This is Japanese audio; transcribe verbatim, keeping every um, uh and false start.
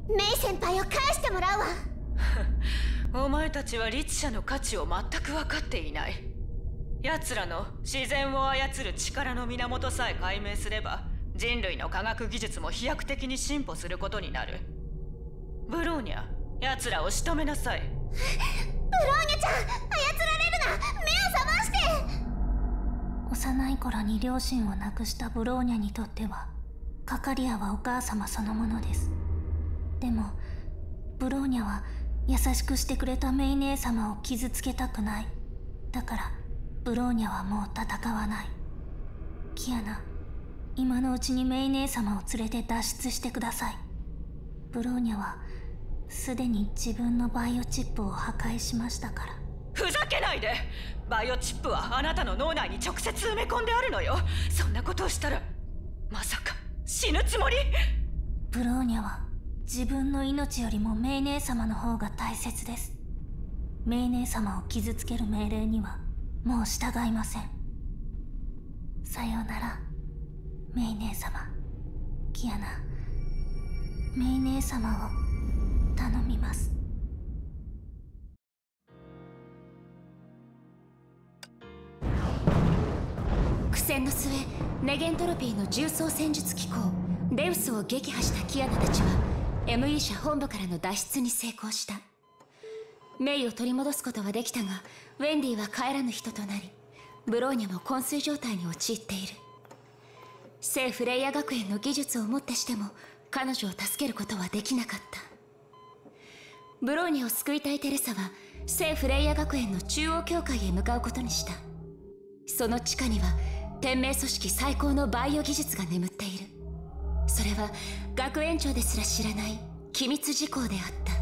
メイ先輩を返してもらうわ。 お前たちは律者の価値を全く分かっていない。奴らの自然を操る力の源さえ解明すれば、人類の科学技術も飛躍的に進歩することになる。ブローニャ、奴らを仕留めなさい。ブローニャちゃん、操られるな。目を覚まして。 幼い頃に両親を亡くしたブローニャにとっては、カカリアはお母様そのものです。でもブローニャは優しくしてくれたメイ姉様を傷つけたくない。だからブローニャはもう戦わない。キアナ、今のうちにメイ姉様を連れて脱出してください。ブローニャはすでに自分のバイオチップを破壊しましたから。 ふざけないで。バイオチップはあなたの脳内に直接埋め込んであるのよ。そんなことをしたらまさか死ぬつもり？ ブローニャは自分の命よりもメイ姉様の方が大切です。メイ姉様を傷つける命令にはもう従いません。さようならメイ姉様。キアナ、メイ姉様を頼みます。 苦戦の末、ネゲントロピーの重装戦術機構デウスを撃破したキアナたちは エムイー 社本部からの脱出に成功した。メイを取り戻すことはできたが、ウェンディは帰らぬ人となり、ブローニャも昏睡状態に陥っている。聖フレイヤ学園の技術をもってしても彼女を助けることはできなかった。ブローニャを救いたいテレサは聖フレイヤ学園の中央教会へ向かうことにした。その地下には天命組織最高のバイオ技術が眠っている。それは学園長ですら知らない機密事項であった。